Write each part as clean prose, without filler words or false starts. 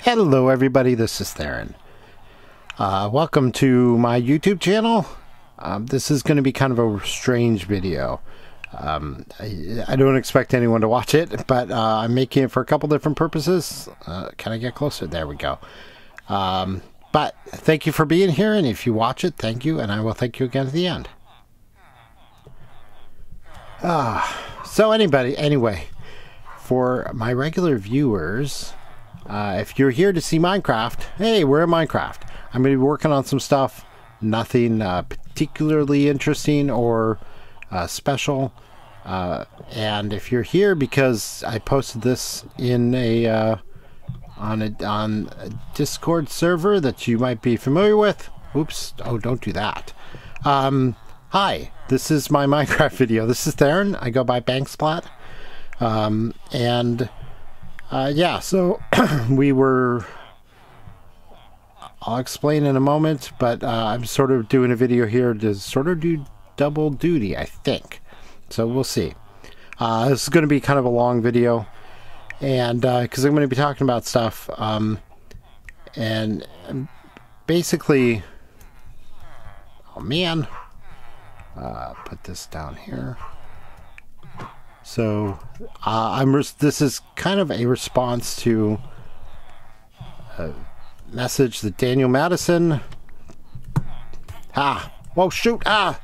Hello everybody, this is Theron. Welcome to my YouTube channel. This is going to be kind of a strange video. I don't expect anyone to watch it, but I'm making it for a couple different purposes. Can I get closer? There we go. But thank you for being here, and if you watch it, thank you, and I will thank you again at the end. So anyway, for my regular viewers, if you're here to see Minecraft, hey, we're in Minecraft. I'm going to be working on some stuff, nothing particularly interesting or special. And if you're here because I posted this in on a Discord server that you might be familiar with. Oops! Oh, don't do that. Hi, this is my Minecraft video. This is Theron. I go by Banksplat. Yeah, so we were, I'll explain in a moment, but I'm sort of doing a video here to sort of do double duty, I think. So we'll see. This is going to be kind of a long video, and because I'm going to be talking about stuff, and basically, oh man, put this down here. So this is kind of a response to a message that Daniel Madison. Whoa, shoot!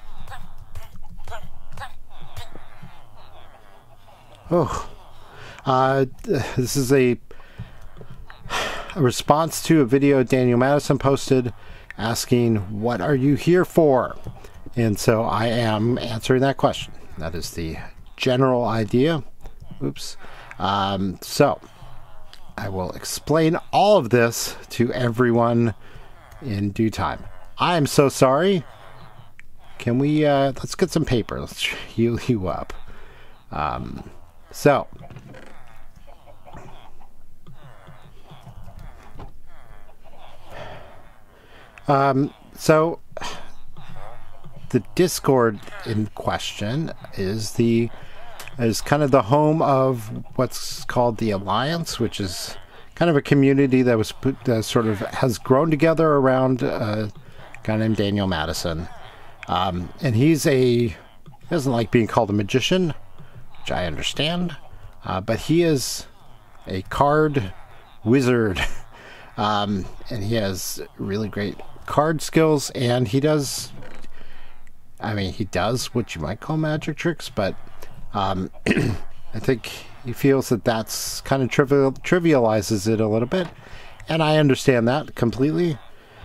This is a response to a video Daniel Madison posted asking, "What are you here for?" And so I am answering that question. That is the general idea. Oops. So I will explain all of this to everyone in due time. I am so sorry. Can we let's get some paper. Let's heal you up. So the Discord in question is kind of the home of what's called the Alliance, which is kind of a community that was sort of has grown together around a guy named Daniel Madison. And he doesn't like being called a magician, which I understand, but he is a card wizard, and he has really great card skills, and he does what you might call magic tricks, but I think he feels that that's kind of trivializes it a little bit, and I understand that completely.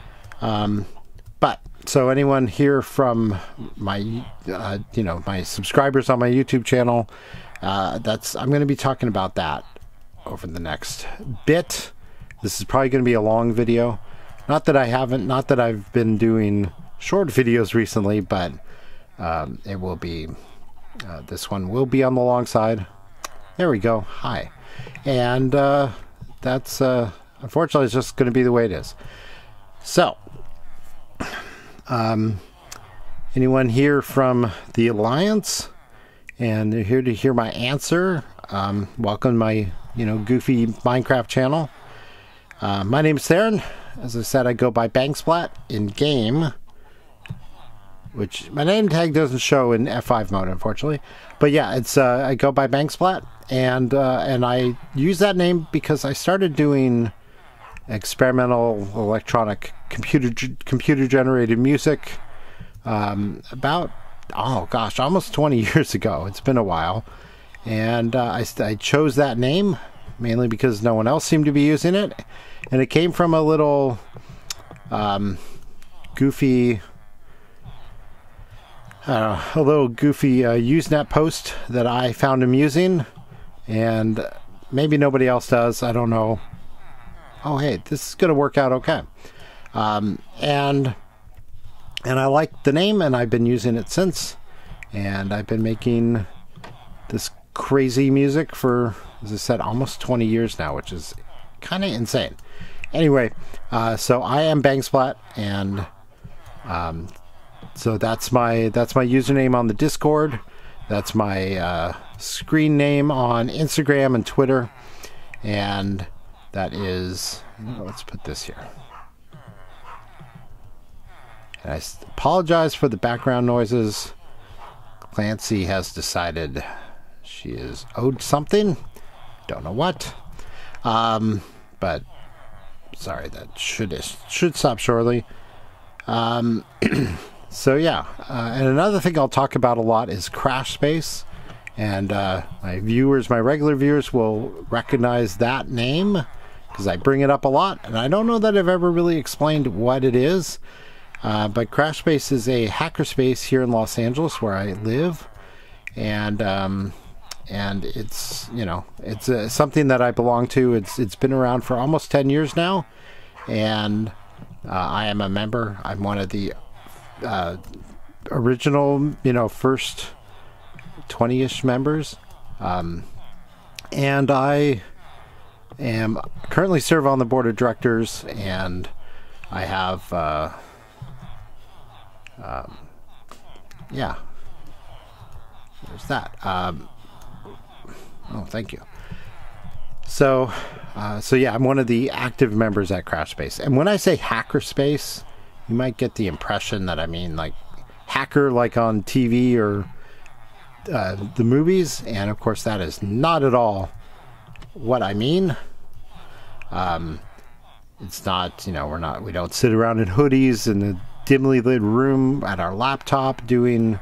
But so anyone here from my my subscribers on my YouTube channel, I'm going to be talking about that over the next bit. This is probably going to be a long video. Not that I've been doing short videos recently, but it will be. This one will be on the long side. There we go. Hi. And that's unfortunately it's just going to be the way it is. So anyone here from the Alliance and they're here to hear my answer, welcome to my goofy Minecraft channel. My name is Theron. As I said, I go by Banksplat in game, which my name tag doesn't show in F5 mode, unfortunately. But yeah, it's I go by Banksplat, and I use that name because I started doing experimental electronic computer generated music about, oh gosh, almost 20 years ago. It's been a while, and I chose that name mainly because no one else seemed to be using it, and it came from a little goofy Usenet post that I found amusing, and maybe nobody else does. I don't know. Oh, hey, this is going to work out okay. And I like the name, and I've been using it since. And I've been making this crazy music for, as I said, almost 20 years now, which is kind of insane. Anyway, so I am Banksplat, and so that's my username on the Discord. That's my screen name on Instagram and Twitter, and that is, let's put this here. And I apologize for the background noises. Clancy has decided she is owed something. Don't know what. But sorry, that should stop shortly. So yeah, and another thing I'll talk about a lot is crash space. And my regular viewers will recognize that name because I bring it up a lot. And I don't know that I've ever really explained what it is. But crash space is a hackerspace here in Los Angeles where I live. And it's, it's something that I belong to. It's been around for almost 10 years now. And I am a member. I'm one of the original, first 20-ish members, and I am currently serve on the board of directors, and I have yeah, there's that. Oh, thank you. So yeah, I'm one of the active members at Crashspace, and when I say hackerspace, you might get the impression that I mean like hacker, like on TV or the movies, and of course that is not at all what I mean. It's not, we don't sit around in hoodies in a dimly lit room at our laptop doing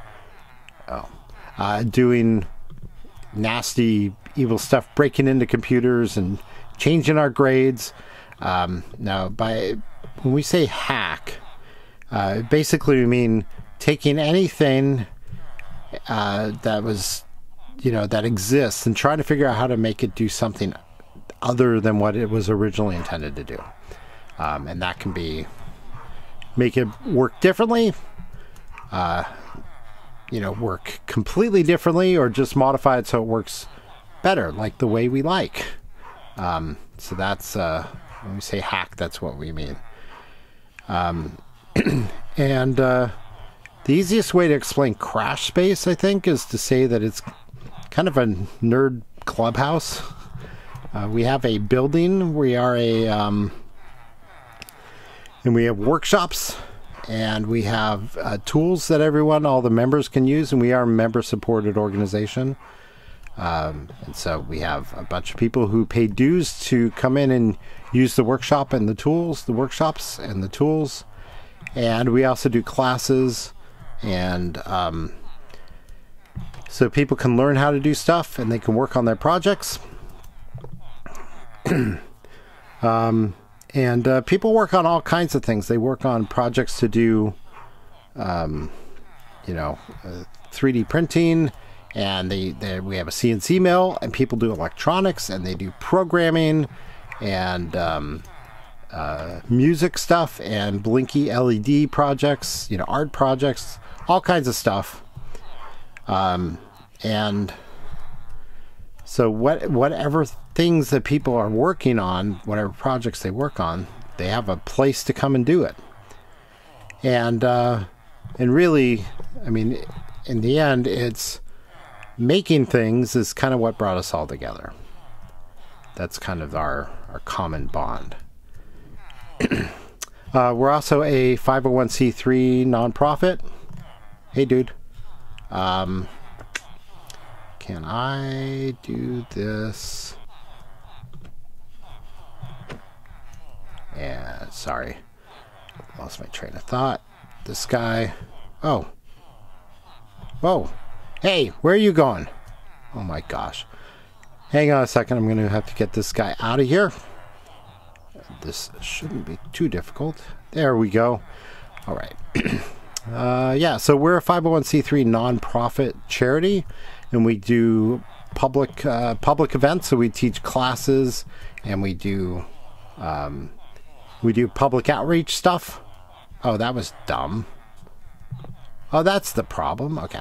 nasty, evil stuff, breaking into computers and changing our grades. No, when we say hack, basically we mean taking anything that was, that exists and trying to figure out how to make it do something other than what it was originally intended to do. And that can be make it work differently, work completely differently, or just modify it so it works better, like the way we like. So that's, when we say hack, that's what we mean. And the easiest way to explain crash space, I think, is to say that it's kind of a nerd clubhouse. We have a building. We are and we have workshops, and we have tools that all the members can use, and we are a member-supported organization. And so we have a bunch of people who pay dues to come in and use the workshops and the tools. And we also do classes, and so people can learn how to do stuff, and they can work on their projects. And people work on all kinds of things. They work on projects to do, 3D printing, and we have a CNC mill, and people do electronics, and they do programming, and music stuff, and blinky LED projects, art projects, all kinds of stuff. And so whatever things that people are working on, whatever projects they work on, they have a place to come and do it. And really, I mean, in the end, it's making things is kind of what brought us all together. That's kind of our common bond. We're also a 501c3 nonprofit. Hey, dude. Can I do this? Yeah, sorry. Lost my train of thought. This guy. Oh. Whoa. Hey, where are you going? Oh my gosh. Hang on a second. I'm going to have to get this guy out of here. This shouldn't be too difficult. There we go. All right. Yeah, so we're a 501c3 nonprofit charity, and we do public events. So we teach classes, and we do public outreach stuff. Oh, that was dumb. Oh, that's the problem. Okay.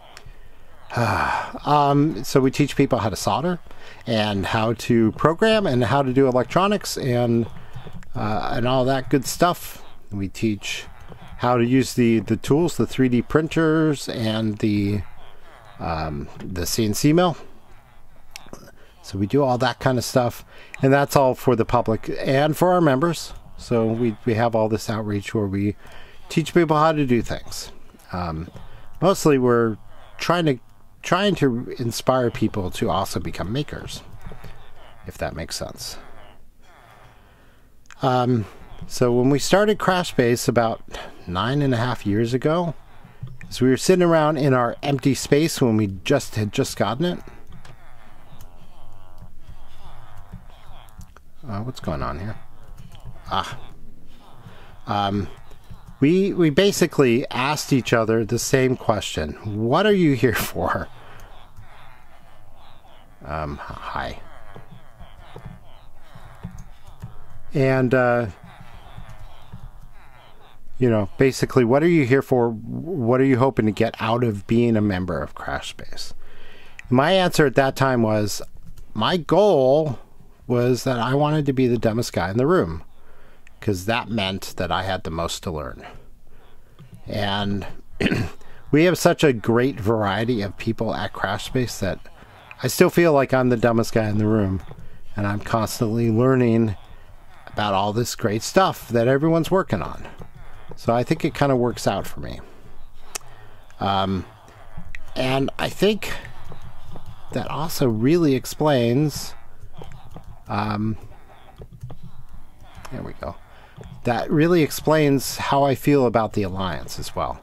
So we teach people how to solder, and how to program, and how to do electronics, and all that good stuff. We teach how to use the tools, the 3D printers, and the CNC mill. So we do all that kind of stuff, and that's all for the public and for our members. So we have all this outreach where we teach people how to do things. Mostly we're trying to inspire people to also become makers, if that makes sense. So when we started Crashbase about 9.5 years ago, so we were sitting around in our empty space when we had just gotten it. What's going on here? We basically asked each other the same question. What are you here for? Hi. And, you know, basically, what are you here for? What are you hoping to get out of being a member of Crashbase? My answer at that time was, my goal was that I wanted to be the dumbest guy in the room, because that meant that I had the most to learn. And we have such a great variety of people at Crashbase that I still feel like I'm the dumbest guy in the room, and I'm constantly learning about all this great stuff that everyone's working on. So I think it kind of works out for me. And I think that also really explains, there we go. That really explains how I feel about the Alliance as well.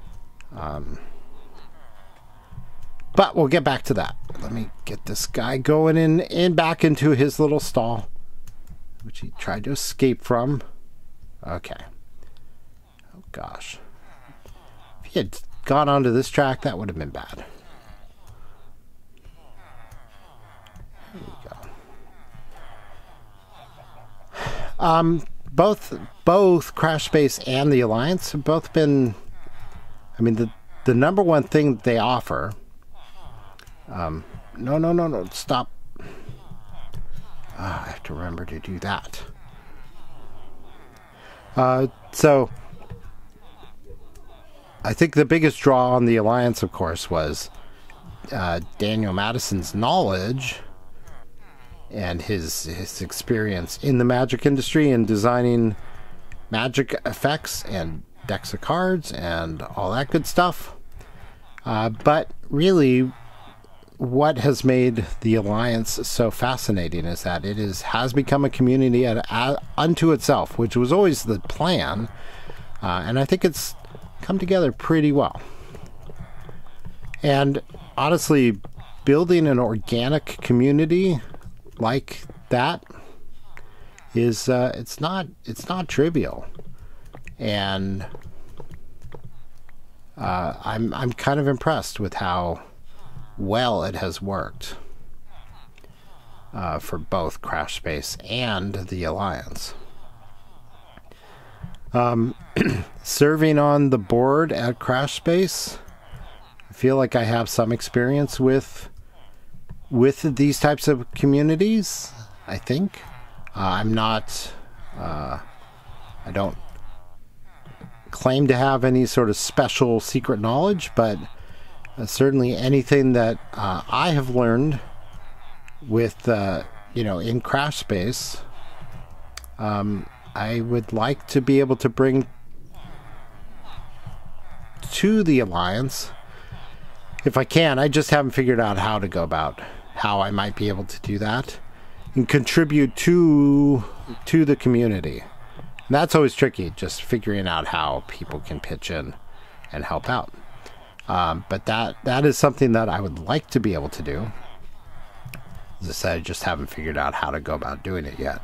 But we'll get back to that. Let me get this guy going in back into his little stall, which he tried to escape from. Okay. Oh gosh. If he had gone onto this track, that would have been bad. There we go. Both Crashbase and the Alliance have both been, I mean, the number one thing that they offer, no, stop. I have to remember to do that. So I think the biggest draw on the Alliance, of course, was Daniel Madison's knowledge and his experience in the magic industry and designing magic effects and decks of cards and all that good stuff. But really, what has made the Alliance so fascinating is that it has become a community unto itself, which was always the plan, and I think it's come together pretty well. And honestly, building an organic community like that is it's not trivial, and I'm kind of impressed with how well it has worked for both Crashbase and the Alliance. Serving on the board at Crashbase, I feel like I have some experience with these types of communities. I think I'm not I don't claim to have any sort of special secret knowledge, but certainly anything that I have learned with in Crashbase, I would like to be able to bring to the Alliance if I can. I just haven't figured out how to go about how I might be able to do that and contribute to the community. And that's always tricky, just figuring out how people can pitch in and help out. But that is something that I would like to be able to do. As I said, I just haven't figured out how to go about doing it yet.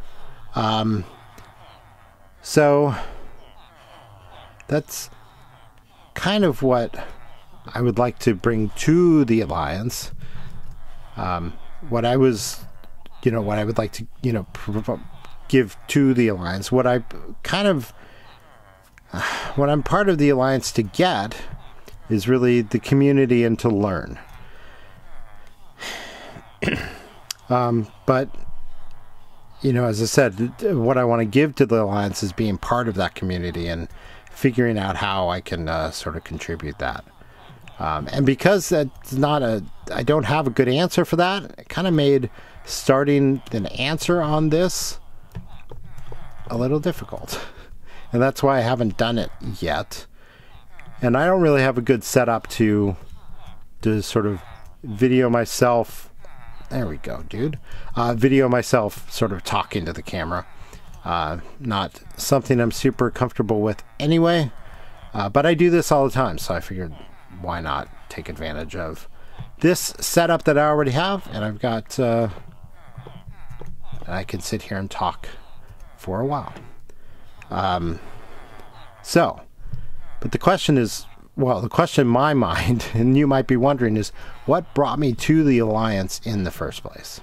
So that's kind of what I would like to bring to the Alliance. What I would like to, give to the Alliance. What I'm part of the Alliance to get is really the community and to learn. But as I said, what I want to give to the Alliance is being part of that community and figuring out how I can sort of contribute that. And because that's not I don't have a good answer for that, it kind of made starting an answer on this a little difficult. And that's why I haven't done it yet. And I don't really have a good setup to sort of video myself. There we go, dude. Video myself sort of talking to the camera. Not something I'm super comfortable with anyway. But I do this all the time, so I figured why not take advantage of this setup that I already have. And I've got... I can sit here and talk for a while. But the question is, well, the question in my mind, and you might be wondering, is what brought me to the Alliance in the first place?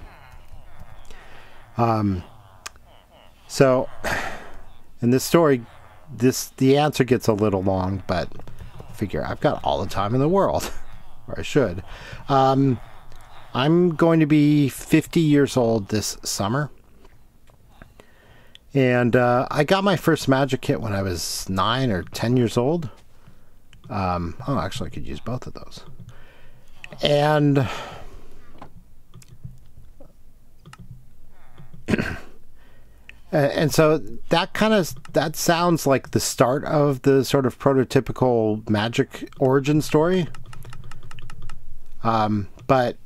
So, in this story, the answer gets a little long, but I figure I've got all the time in the world, or I should. I'm going to be 50 years old this summer. And I got my first magic kit when I was 9 or 10 years old. Actually, I could use both of those. And and so that sounds like the start of the sort of prototypical magic origin story. But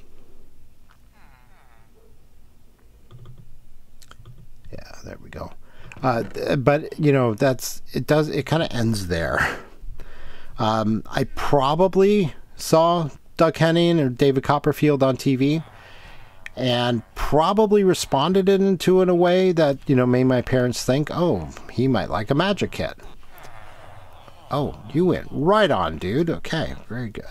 yeah, there we go. But you know, it kind of ends there. I probably saw Doug Henning or David Copperfield on TV and probably responded into in a way that, you know, made my parents think, oh, he might like a magic kit. Oh, you went right on, dude. Okay, very good.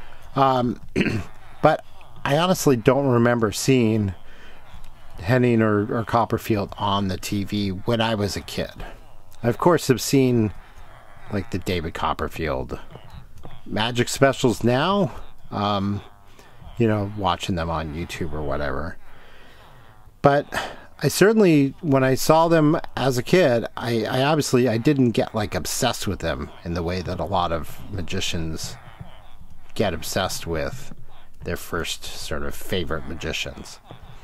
But I honestly don't remember seeing Henning or Copperfield on the TV when I was a kid. I, of course, have seen like the David Copperfield magic specials now, you know, watching them on YouTube or whatever. But I certainly, when I saw them as a kid, I obviously didn't get like obsessed with them in the way that a lot of magicians get obsessed with their first sort of favorite magicians.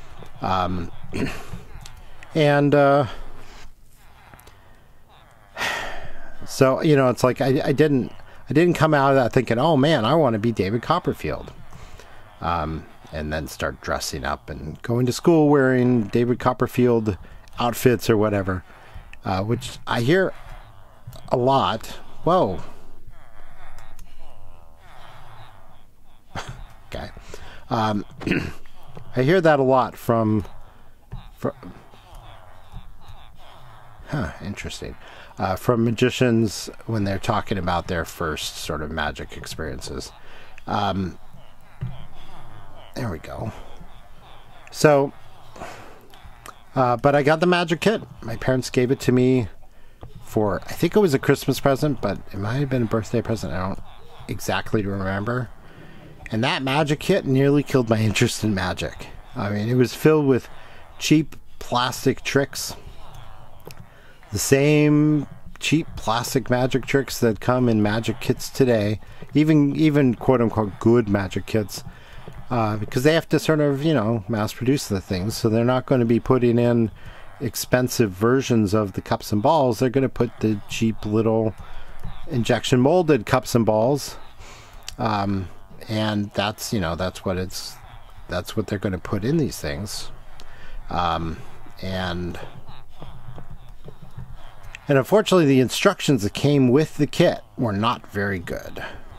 So, you know, it's like I didn't come out of that thinking, oh man, I want to be David Copperfield. And then start dressing up and going to school wearing David Copperfield outfits or whatever, which I hear a lot. Whoa. Okay. I hear that a lot from interesting. From magicians when they're talking about their first sort of magic experiences. There we go. So, but I got the magic kit. My parents gave it to me for, I think it was a Christmas present, but it might have been a birthday present. I don't exactly remember. And that magic kit nearly killed my interest in magic. I mean, it was filled with cheap plastic tricks. The same cheap plastic magic tricks that come in magic kits today, even quote-unquote good magic kits, because they have to sort of, you know, mass produce the things, so they're not going to be putting in expensive versions of the cups and balls. They're going to put the cheap little injection molded cups and balls, and that's, you know, that's what they're going to put in these things, and unfortunately, the instructions that came with the kit were not very good.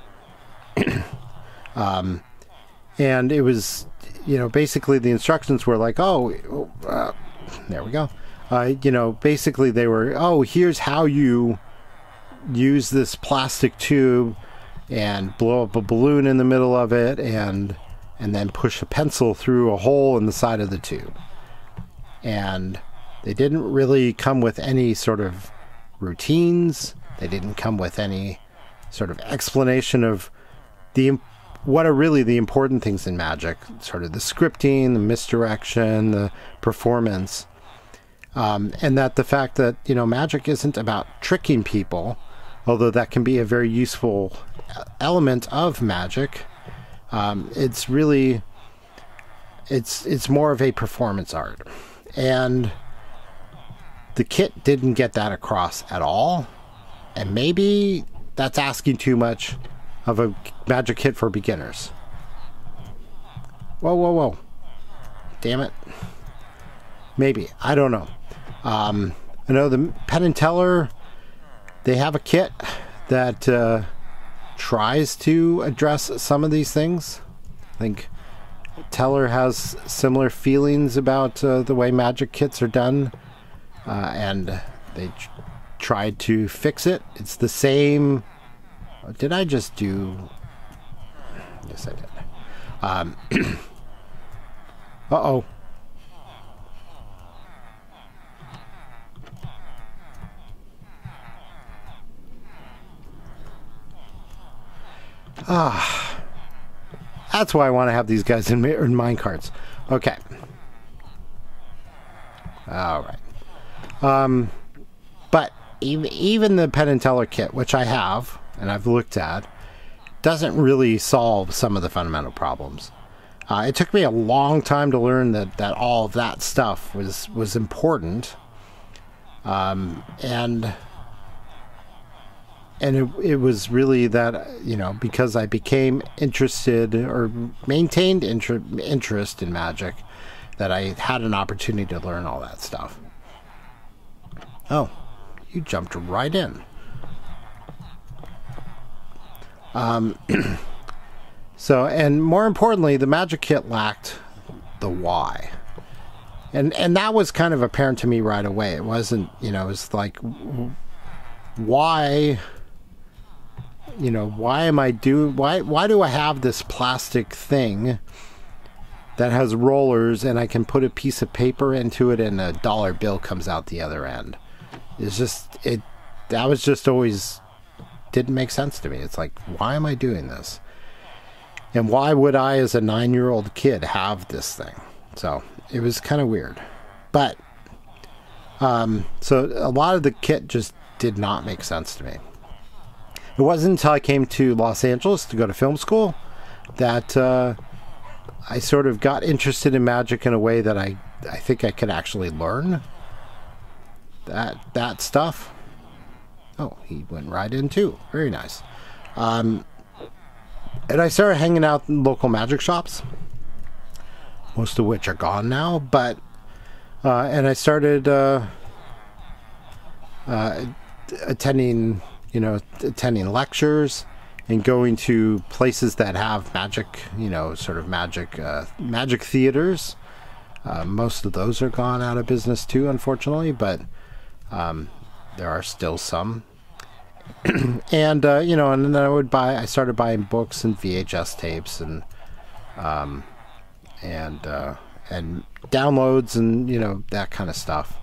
And it was, you know, basically the instructions were like, oh, there we go. You know, basically they were, oh, here's how you use this plastic tube and blow up a balloon in the middle of it and then push a pencil through a hole in the side of the tube. And they didn't really come with any sort of routines. They didn't come with any sort of explanation of what are really the important things in magic, sort of the scripting, the misdirection, the performance, and that the fact that, you know, magic isn't about tricking people, although that can be a very useful element of magic, it's really, it's more of a performance art. And the kit didn't get that across at all. And maybe that's asking too much of a magic kit for beginners. Whoa, whoa, whoa. Damn it. Maybe. I don't know. I know the Penn and Teller, they have a kit that tries to address some of these things. I think Teller has similar feelings about the way magic kits are done, and they tried to fix it. It's the same. Did I just do? Yes, I did. Uh-oh. That's why I want to have these guys in minecarts. Okay. All right. But even the Penn and Teller kit, which I have and I've looked at, doesn't really solve some of the fundamental problems. It took me a long time to learn that all of that stuff was important, and it was really that, you know, because I became interested or maintained interest in magic, that I had an opportunity to learn all that stuff. Oh, you jumped right in. So, and more importantly, the magic kit lacked the why. And that was kind of apparent to me right away. It wasn't, you know, it was like, why, you know, why do I have this plastic thing that has rollers and I can put a piece of paper into it and a dollar bill comes out the other end? It's just, that was just always, didn't make sense to me. It's like, why am I doing this? And why would I, as a 9-year-old kid, have this thing? So it was kind of weird. But, so a lot of the kit just did not make sense to me. It wasn't until I came to Los Angeles to go to film school that I sort of got interested in magic in a way that I think I could actually learn that stuff. Oh, he went right in too. Very nice. And I started hanging out in local magic shops, most of which are gone now. But and I started attending lectures and going to places that have magic, you know, sort of magic theaters. Most of those are gone out of business too, unfortunately, but there are still some. And you know, and then I started buying books and VHS tapes and downloads and, you know, that kind of stuff.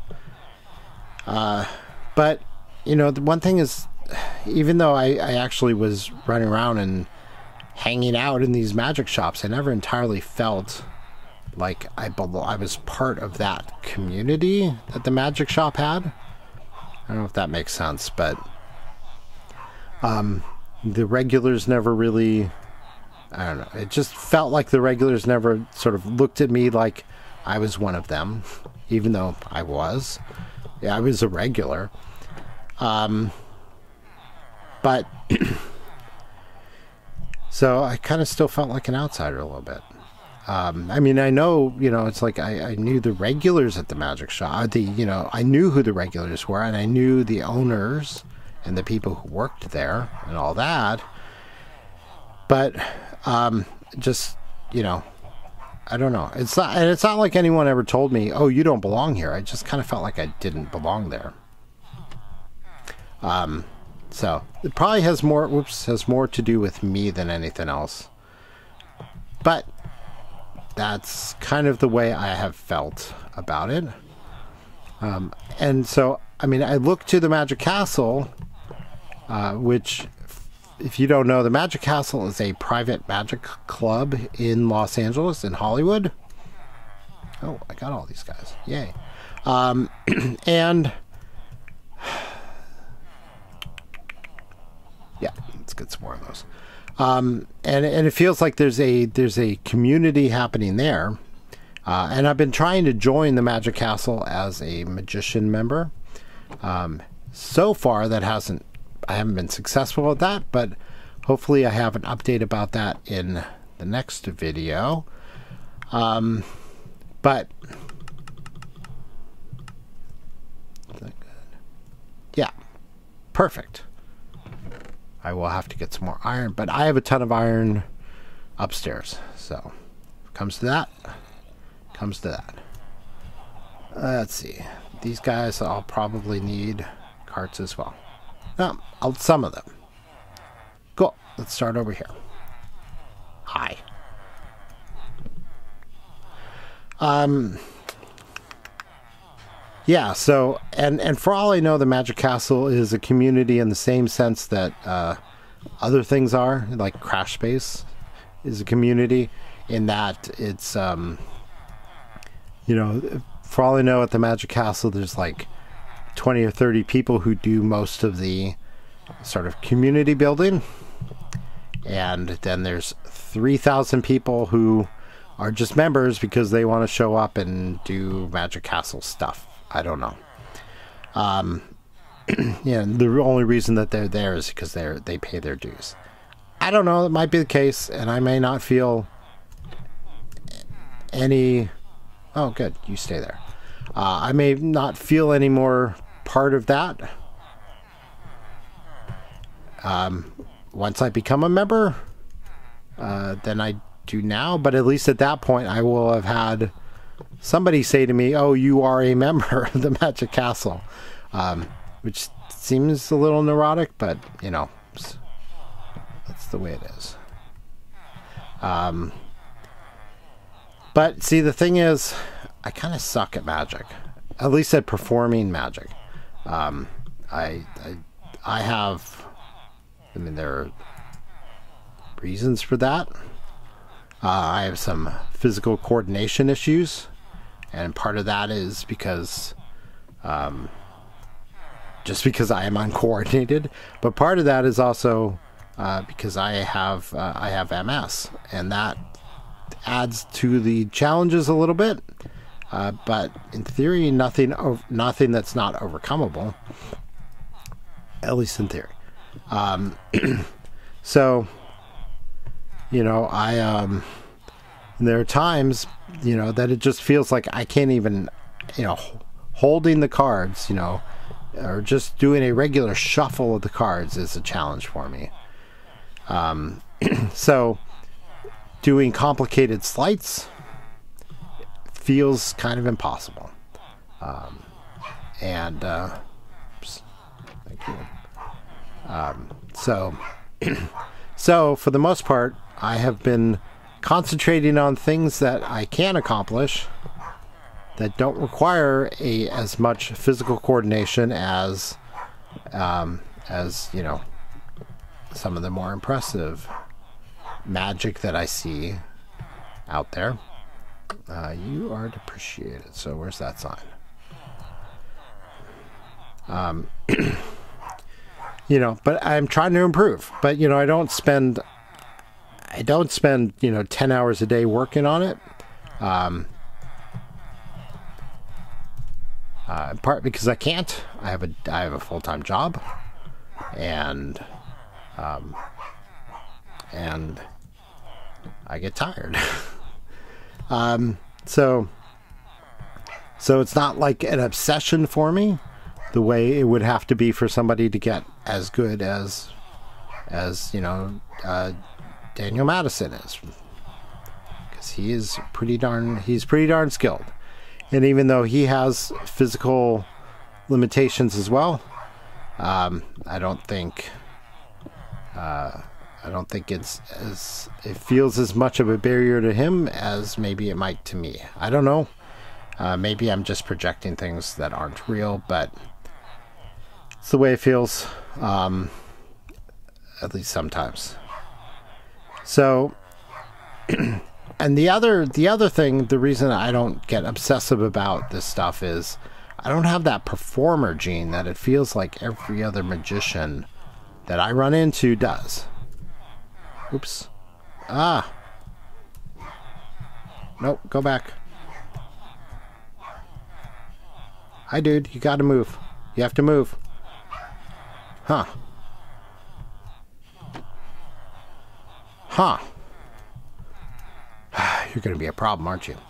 But you know, the one thing is, even though I actually was running around and hanging out in these magic shops, I never entirely felt like I was part of that community that the magic shop had. I don't know if that makes sense, but the regulars never really, I don't know, it just felt like the regulars never sort of looked at me like I was one of them, even though I was. Yeah, I was a regular. But so I kind of still felt like an outsider a little bit. I mean, I know, you know, it's like I knew the regulars at the magic shop. You know, I knew who the regulars were, and I knew the owners and the people who worked there and all that. But just, you know, I don't know. It's not like anyone ever told me, "Oh, you don't belong here." I just kind of felt like I didn't belong there. So it probably has more to do with me than anything else. But that's kind of the way I have felt about it. And so, I mean, I look to the Magic Castle, which, if you don't know, the Magic Castle is a private magic club in Los Angeles, in Hollywood. Oh, I got all these guys. Yay. And let's get some more of those. And it feels like there's a community happening there. And I've been trying to join the Magic Castle as a magician member. So far, I haven't been successful at that, but hopefully I have an update about that in the next video. But yeah, perfect. I will have to get some more iron, but I have a ton of iron upstairs. So, comes to that. Let's see. These guys I'll probably need carts as well. No, some of them. Cool. Let's start over here. Hi. Yeah, so, and for all I know, the Magic Castle is a community in the same sense that other things are, like Crash Space is a community, in that it's, you know, for all I know, at the Magic Castle, there's like 20 or 30 people who do most of the sort of community building, and then there's 3,000 people who are just members because they want to show up and do Magic Castle stuff. I don't know. Yeah, the only reason that they're there is because they pay their dues. I don't know. It might be the case, and I may not feel any... Oh, good. You stay there. I may not feel any more part of that. Once I become a member, than I do now. But at least at that point, I will have had somebody say to me, "Oh, you are a member of the Magic Castle," which seems a little neurotic, but you know, that's the way it is. But see, the thing is, I kind of suck at magic, at least at performing magic. I have, I mean, there are reasons for that. I have some physical coordination issues, and part of that is because, just because I am uncoordinated, but part of that is also because I have MS, and that adds to the challenges a little bit. But in theory, nothing that's not overcomable, at least in theory. So, you know, there are times, you know, that it just feels like I can't even, you know, holding the cards, you know, or just doing a regular shuffle of the cards is a challenge for me. So doing complicated sleights feels kind of impossible. Oops, thank you. So for the most part, I have been concentrating on things that I can accomplish that don't require as much physical coordination as you know, some of the more impressive magic that I see out there. You are depreciated. So where's that sign? You know, but I'm trying to improve. But you know, I don't spend you know 10 hours a day working on it. In part because I can't. I have a full-time job, and I get tired. So it's not like an obsession for me the way it would have to be for somebody to get as good as you know, Daniel Madison is, because he's pretty darn skilled. And even though he has physical limitations as well, I don't think it feels as much of a barrier to him as maybe it might to me. I don't know. Maybe I'm just projecting things that aren't real, but it's the way it feels, at least sometimes. So, and the other thing, the reason I don't get obsessive about this stuff is I don't have that performer gene that it feels like every other magician that I run into does. Oops. Ah. Nope, go back. Hi, dude. You gotta move. You have to move. Huh. Huh. You're gonna be a problem, aren't you?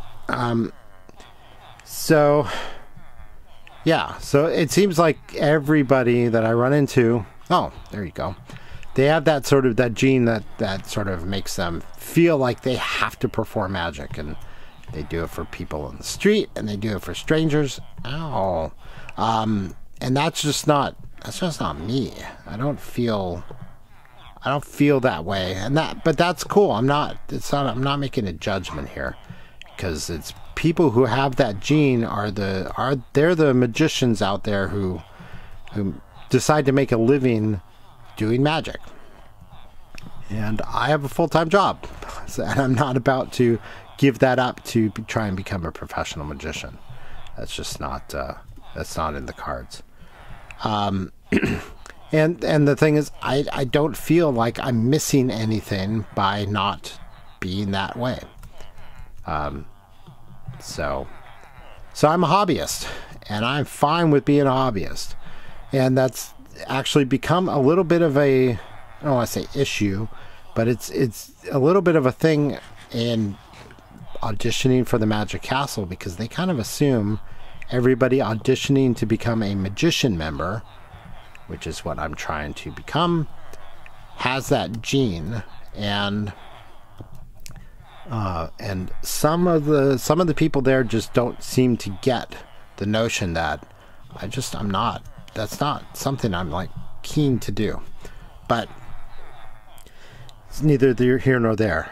So, yeah. So it seems like everybody that I run into... Oh, there you go. They have that sort of, that gene that sort of makes them feel like they have to perform magic, and they do it for people in the street, and they do it for strangers. Ow. And that's just not me. I don't feel that way, but that's cool. I'm not making a judgment here, because it's people who have that gene they're the magicians out there who decide to make a living doing magic. And I have a full-time job, and I'm not about to give that up to try and become a professional magician. That's just not that's not in the cards. And the thing is, I don't feel like I'm missing anything by not being that way. So I'm a hobbyist, and I'm fine with being a hobbyist. And that's actually become a little bit of a, I don't want to say issue, but it's a little bit of a thing in auditioning for the Magic Castle, because they kind of assume everybody auditioning to become a magician member, which is what I'm trying to become, has that gene. And some of the people there just don't seem to get the notion that that's not something I'm like keen to do. But it's neither here nor there.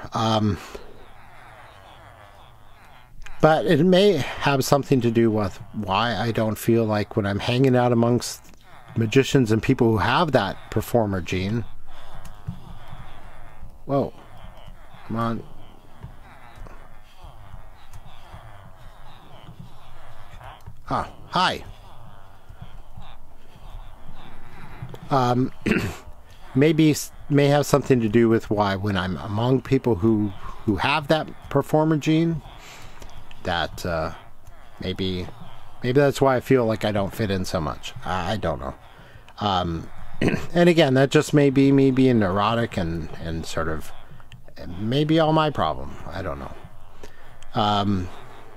But it may have something to do with why I don't feel like, when I'm hanging out amongst magicians and people who have that performer gene. Whoa. Come on. Ah, hi. May have something to do with why, when I'm among people who have that performer gene, that maybe that's why I feel like I don't fit in so much. I don't know. And again, that just may be me being neurotic and sort of maybe all my problem. I don't know.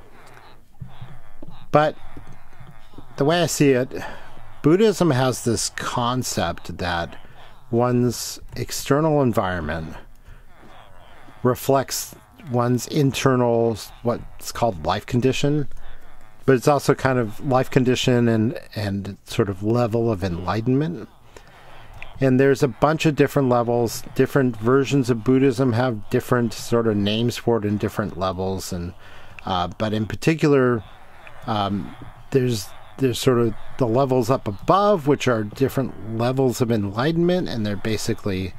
But the way I see it, Buddhism has this concept that one's external environment reflects one's internal, what's called life condition, but it's also kind of life condition and sort of level of enlightenment. And there's a bunch of different levels. Different versions of Buddhism have different sort of names for it in different levels, and but in particular, there's sort of the levels up above, which are different levels of enlightenment, and they're basically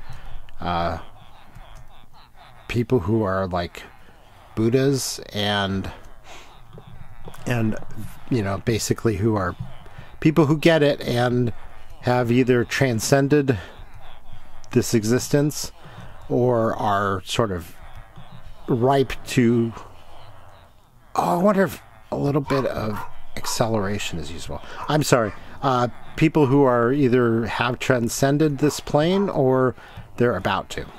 people who are like Buddhas, and you know, basically who are people who get it and have either transcended this existence or are sort of ripe to, I wonder if a little bit of acceleration is useful. I'm sorry. People who are either have transcended this plane or they're about to.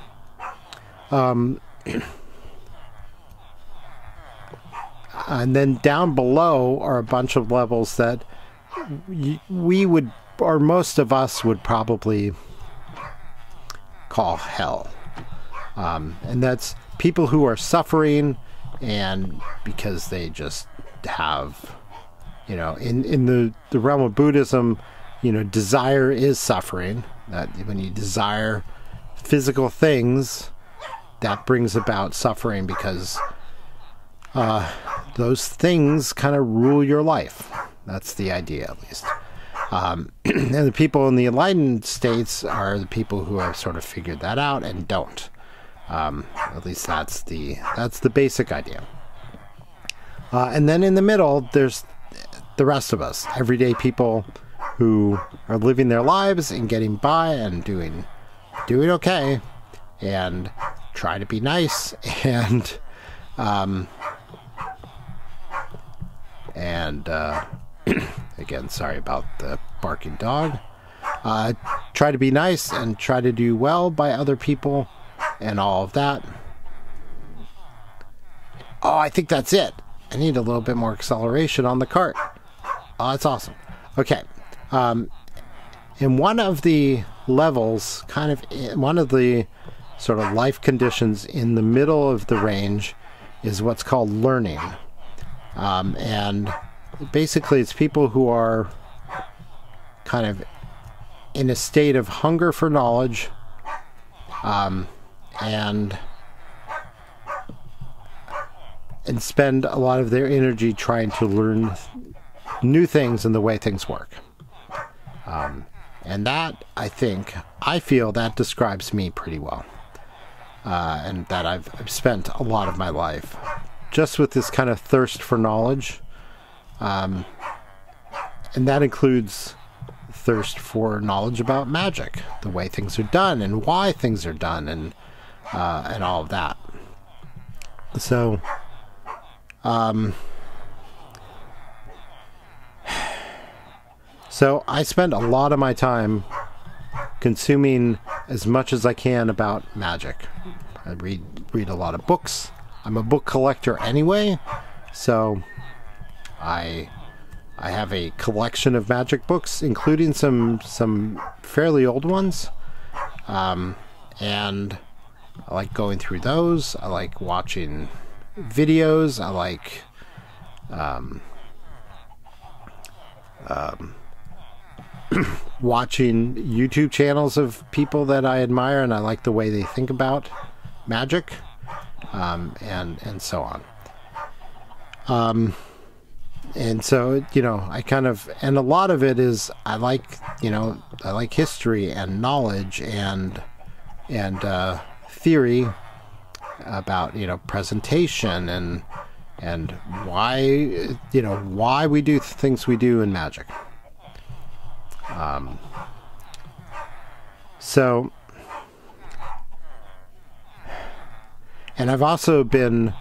And then down below are a bunch of levels that we would, or most of us would probably call hell. And that's people who are suffering, and because they just have, you know, in the realm of Buddhism, you know, desire is suffering. That when you desire physical things, that brings about suffering, because those things kind of rule your life. That's the idea, at least. And the people in the enlightened states are the people who have sort of figured that out and don't. At least that's the basic idea. And then in the middle, there's the rest of us, everyday people who are living their lives and getting by and doing okay, and try to be nice, and again, sorry about the barking dog. Try to be nice and try to do well by other people and all of that. Oh, I think that's it. I need a little bit more acceleration on the cart. Oh, that's awesome. Okay. In one of the levels, kind of one of the sort of life conditions in the middle of the range is what's called learning. And basically it's people who are kind of in a state of hunger for knowledge, and spend a lot of their energy trying to learn new things and the way things work. And that, I feel that describes me pretty well. And that I've spent a lot of my life just with this kind of thirst for knowledge. And that includes thirst for knowledge about magic, the way things are done and why things are done, and all of that. So, so I spend a lot of my time consuming as much as I can about magic. I read a lot of books. I'm a book collector anyway, so I have a collection of magic books, including some fairly old ones, and I like going through those. I like watching videos. I like watching YouTube channels of people that I admire, and I like the way they think about magic, and so on. And so, I kind of, and a lot of it is, I like history and knowledge and theory about, presentation and why we do things we do in magic. So, and I've also been,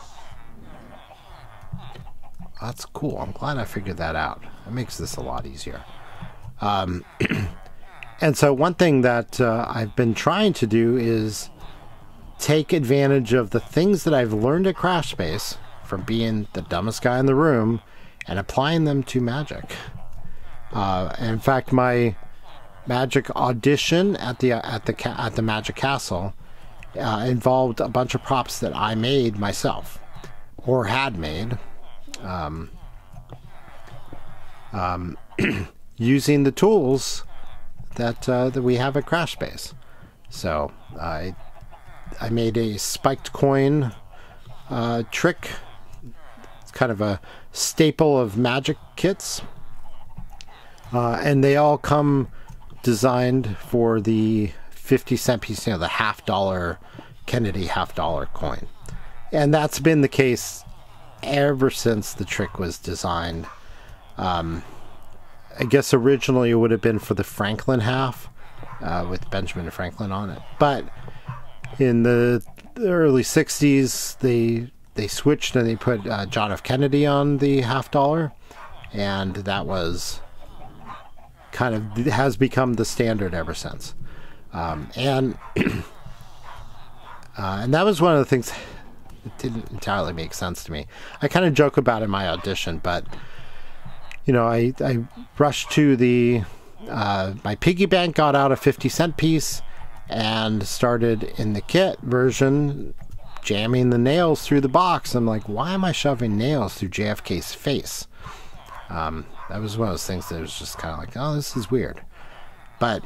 that's cool. I'm glad I figured that out. It makes this a lot easier. And so one thing that I've been trying to do is take advantage of the things that I've learned at CrashSpace from being the dumbest guy in the room and applying them to magic. In fact, my magic audition at the Magic Castle involved a bunch of props that I made myself or had made. Using the tools that we have at CrashSpace. So I made a spiked coin trick. It's kind of a staple of magic kits, and they all come designed for the 50-cent piece, the $50 Kennedy $50 coin, and that's been the case ever since the trick was designed. I guess originally it would have been for the Franklin half, with Benjamin Franklin on it. But in the early 60s, they switched and they put John F. Kennedy on the $50, and that was has become the standard ever since. And that was one of the things that didn't entirely make sense to me. I kind of joke about it in my audition, but I rushed to the my piggy bank, got out a 50-cent piece, and started in the kit version jamming the nails through the box. I'm like, why am I shoving nails through JFK's face? That was one of those things that was just kind of like, oh, this is weird. But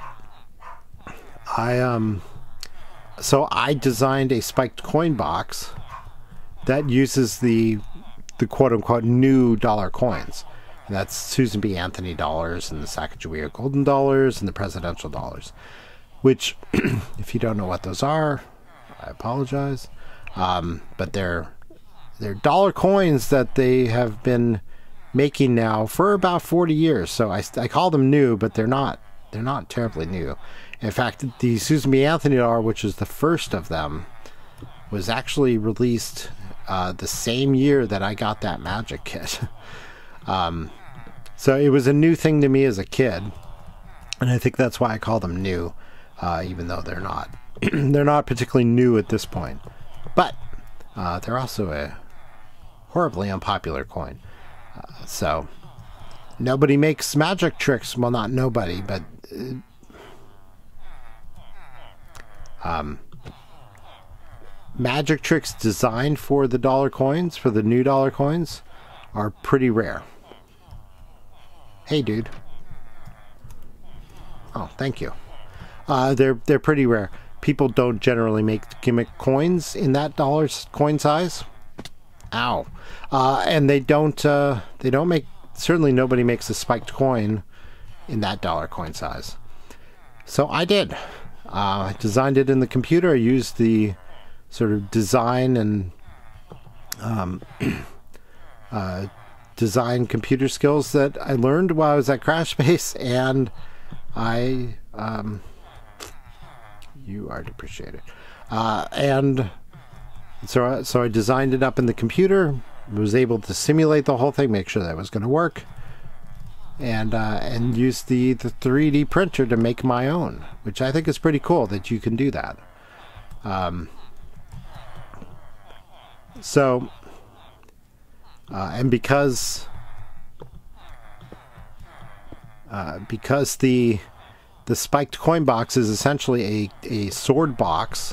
so I designed a spiked coin box that uses the quote-unquote new dollar coins. And that's Susan B. Anthony dollars and the Sacagawea golden dollars and the presidential dollars, which, if you don't know what those are, I apologize. But they're dollar coins that they have been making now for about 40 years. So I call them new, but they're not terribly new. In fact, the Susan B. Anthony dollar, which is the first of them, was actually released the same year that I got that magic kit. So it was a new thing to me as a kid, and I think that's why I call them new, even though they're not they're not particularly new at this point. But they're also a horribly unpopular coin. So nobody makes magic tricks. Well, not nobody, but magic tricks designed for the dollar coins, for the new dollar coins, are pretty rare. Hey, dude. Oh, thank you. They're pretty rare. People don't generally make gimmick coins in that dollar coin size. Ow. And they don't make, certainly nobody makes a spiked coin in that dollar coin size. So I did. I designed it in the computer. I used the sort of design and design computer skills that I learned while I was at Crashbase, and you are appreciated. And so I designed it up in the computer, was able to simulate the whole thing, make sure that it was going to work, and use the 3D printer to make my own, which I think is pretty cool that you can do that. And because the spiked coin box is essentially a sword box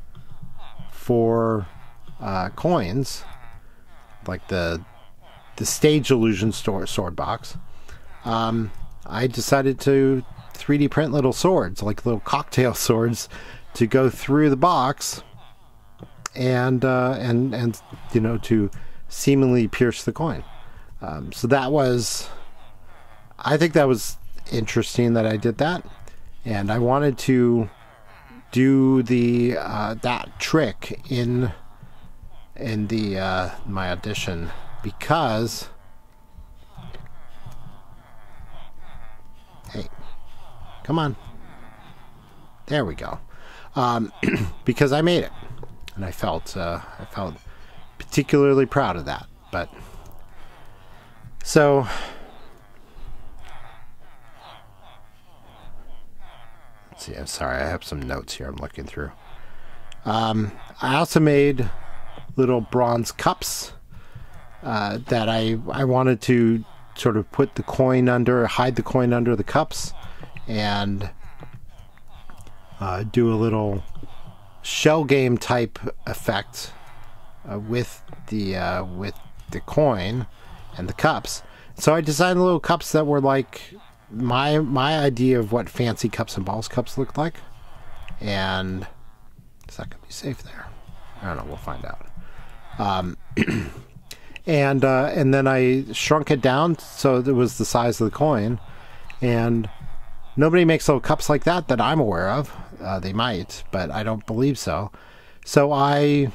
for coins, like the Stage Illusion sword box, I decided to 3D print little swords, like little cocktail swords, to go through the box and you know, to seemingly pierce the coin. So that was, I think that was interesting that I did that, and I wanted to do the that trick in the my audition, because hey, come on, there we go. Because I made it, and I felt particularly proud of that. But so let's see, I'm sorry, I have some notes here I'm looking through. I also made little bronze cups that I wanted to sort of put the coin under, hide the coin under the cups, and do a little shell game type effect with the coin and the cups. So I designed little cups that were like my idea of what fancy cups and balls cups looked like. And is that gonna be safe there? I don't know, we'll find out. And then I shrunk it down so it was the size of the coin, and nobody makes little cups like that I'm aware of. They might, but I don't believe so. So I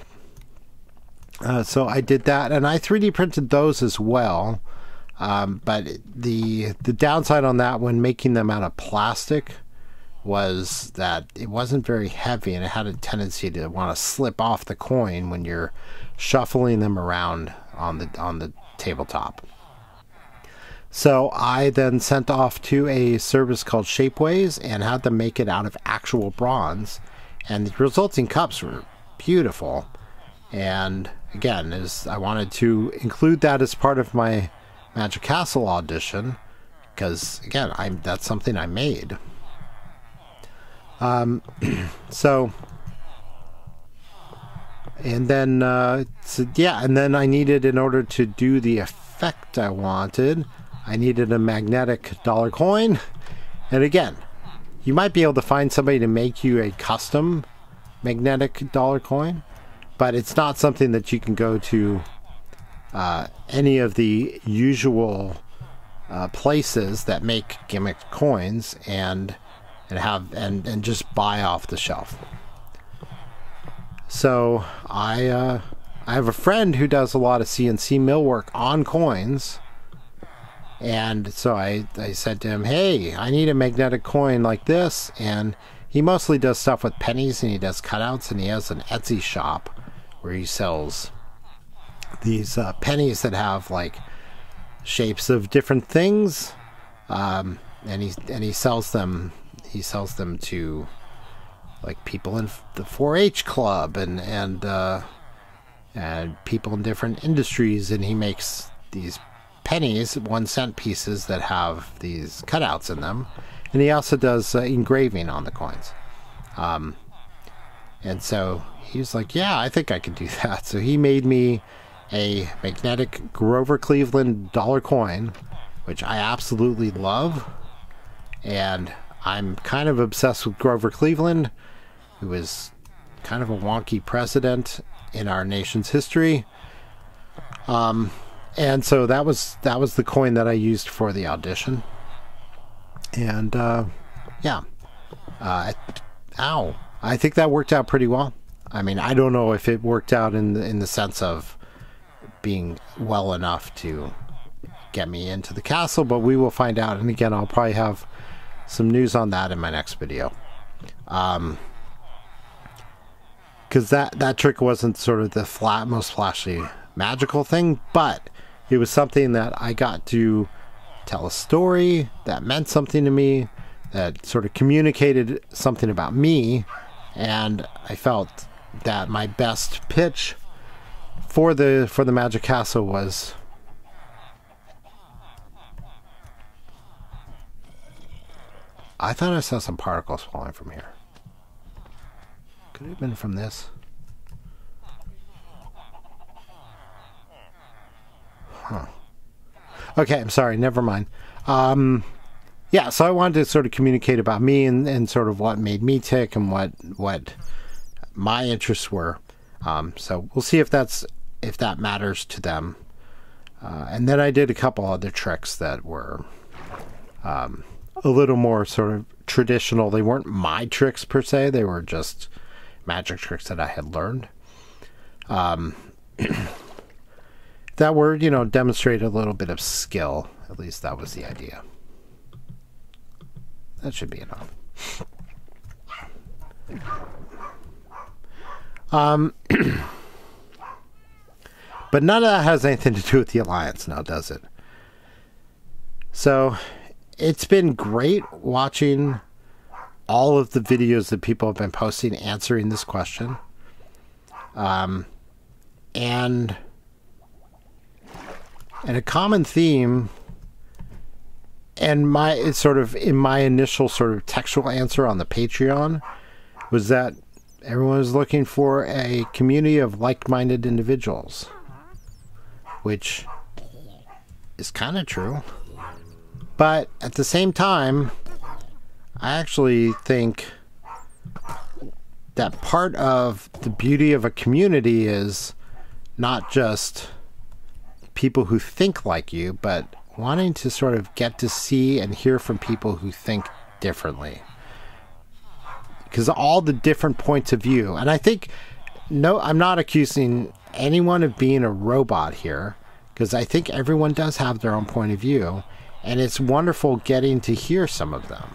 did that, and I 3D printed those as well. But the downside on that, when making them out of plastic, was that it wasn't very heavy, and it had a tendency to want to slip off the coin when you're shuffling them around on the tabletop. So I then sent off to a service called Shapeways and had them make it out of actual bronze, and the resulting cups were beautiful. And again, I wanted to include that as part of my Magic Castle audition, because again, that's something I made. So and then and then I needed, in order to do the effect I wanted, I needed a magnetic dollar coin. And again, you might be able to find somebody to make you a custom magnetic dollar coin, but it's not something that you can go to any of the usual places that make gimmick coins and just buy off the shelf. So I have a friend who does a lot of CNC millwork on coins, And so I said to him, hey, I need a magnetic coin like this. And he mostly does stuff with pennies, and he does cutouts, and he has an Etsy shop where he sells these pennies that have like shapes of different things, and he sells them. He sells them to like people in the 4-H club and people in different industries, and he makes these pennies, 1-cent pieces that have these cutouts in them, and he also does engraving on the coins. And so he was like, yeah, I think I could do that. So he made me a magnetic Grover Cleveland dollar coin, which I absolutely love, and I'm kind of obsessed with Grover Cleveland, who was kind of a wonky president in our nation's history. And so that was the coin that I used for the audition. And yeah, I think that worked out pretty well. I mean, I don't know if it worked out in the sense of being well enough to get me into the castle, but we will find out. And again, I'll probably have some news on that in my next video. Because that trick wasn't sort of the most flashy magical thing, but it was something that I got to tell a story that meant something to me, that sort of communicated something about me, and I felt that my best pitch for the Magic Castle was I thought I saw some particles falling from here. Could it have been from this? Huh. Okay, I'm sorry, never mind. Yeah, so I wanted to sort of communicate about me and sort of what made me tick and what my interests were. So we'll see if that matters to them. And then I did a couple other tricks that were a little more sort of traditional. They weren't my tricks per se. They were just magic tricks that I had learned. That were, demonstrate a little bit of skill. At least that was the idea. That should be enough. But none of that has anything to do with the Alliance now, does it? So it's been great watching all of the videos that people have been posting answering this question. And a common theme, and in my initial sort of textual answer on the Patreon, was that everyone was looking for a community of like-minded individuals, which is kind of true. But at the same time, I actually think that part of the beauty of a community is not just people who think like you, but wanting to sort of get to see and hear from people who think differently. Because all the different points of view, and I think, no, I'm not accusing anyone of being a robot here, because I think everyone does have their own point of view, and it's wonderful getting to hear some of them.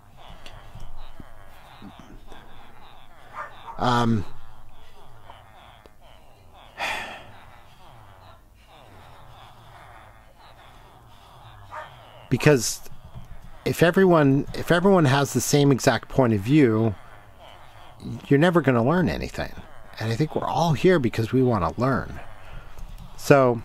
Because if everyone has the same exact point of view, you're never going to learn anything. And I think we're all here because we want to learn. So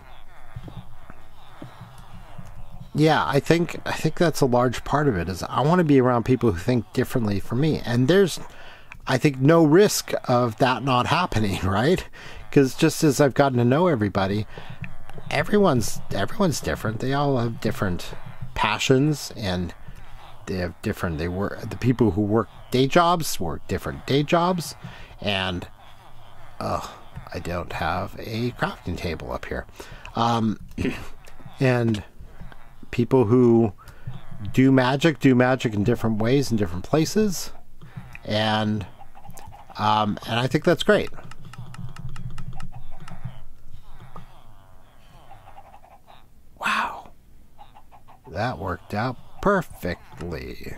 yeah, I think that's a large part of it, is I want to be around people who think differently from me. And there's, I think, no risk of that not happening, right? Because just as I've gotten to know everybody, everyone's different. They all have different passions, and they have different, the people who work day jobs work different day jobs, and I don't have a crafting table up here. And people who do magic in different ways in different places, and I think that's great. Wow. that worked out perfectly.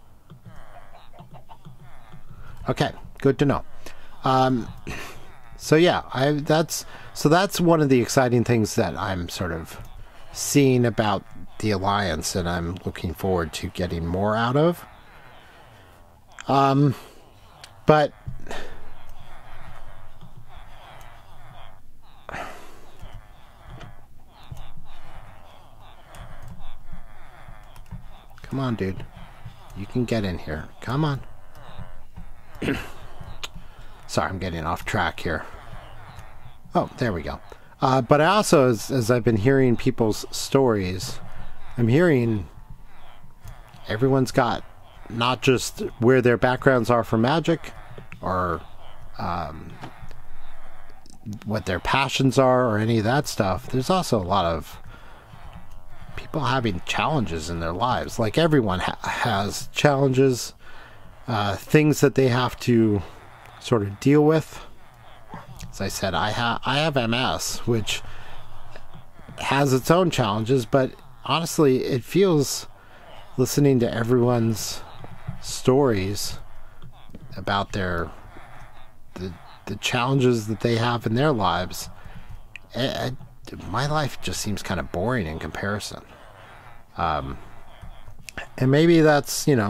Okay, good to know. So yeah, that's one of the exciting things that I'm sort of seeing about the Alliance, and I'm looking forward to getting more out of. But come on, dude. You can get in here. Come on. Sorry, I'm getting off track here. Oh, there we go. But I also, as I've been hearing people's stories, I'm hearing everyone's got not just where their backgrounds are for Magic, or what their passions are, or any of that stuff. There's also a lot of people having challenges in their lives. Like everyone has challenges, things that they have to sort of deal with. As I said, I have MS, which has its own challenges, but honestly, it feels, listening to everyone's stories about the challenges that they have in their lives, my life just seems kind of boring in comparison. And maybe that's, I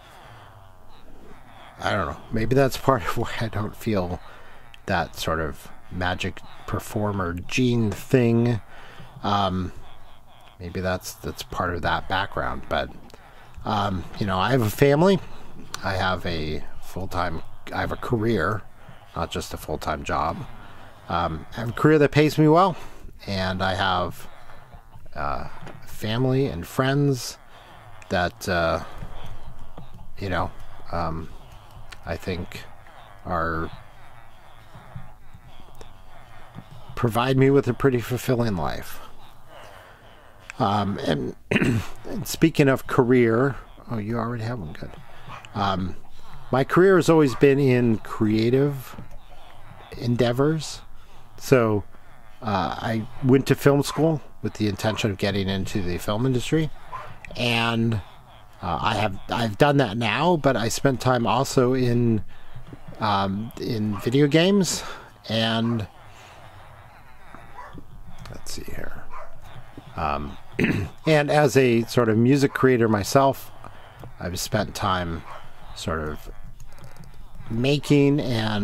don't know, maybe that's part of why I don't feel that sort of magic performer gene thing. Maybe that's part of that background. But I have a family. I have a career, not just a full-time job. I have a career that pays me well, and I have family and friends that I think provide me with a pretty fulfilling life. And speaking of career, oh, you already have one, good. My career has always been in creative endeavors. So I went to film school with the intention of getting into the film industry, and I've done that now. But I spent time also in video games, and let's see here. And as a sort of music creator myself, I've spent time sort of making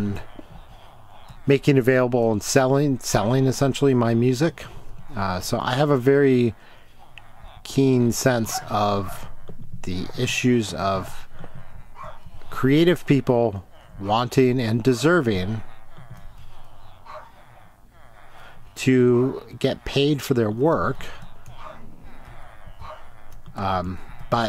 available and selling essentially my music. So I have a very keen sense of the issues of creative people wanting and deserving to get paid for their work, but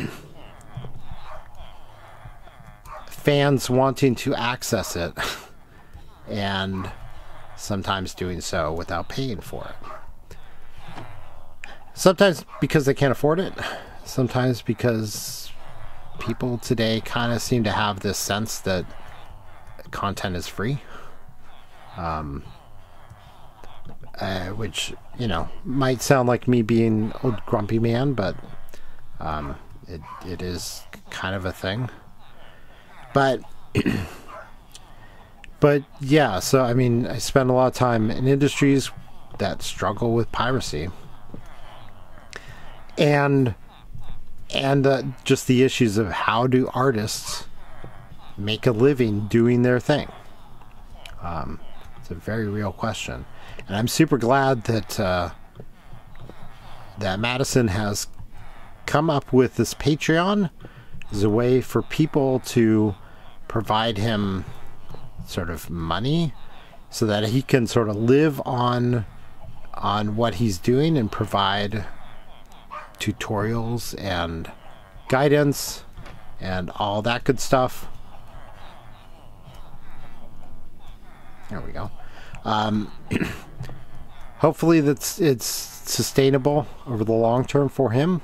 fans wanting to access it and sometimes doing so without paying for it. Sometimes because they can't afford it, sometimes because people today kind of seem to have this sense that content is free. Which, might sound like me being old grumpy man, but it is kind of a thing. But yeah, so I mean, I spend a lot of time in industries that struggle with piracy, and just the issues of how do artists make a living doing their thing. It's a very real question. And I'm super glad that Madison has come up with this Patreon as a way for people to provide him sort of money so that he can sort of live on what he's doing and provide tutorials and guidance and all that good stuff. There we go. Hopefully it's sustainable over the long term for him.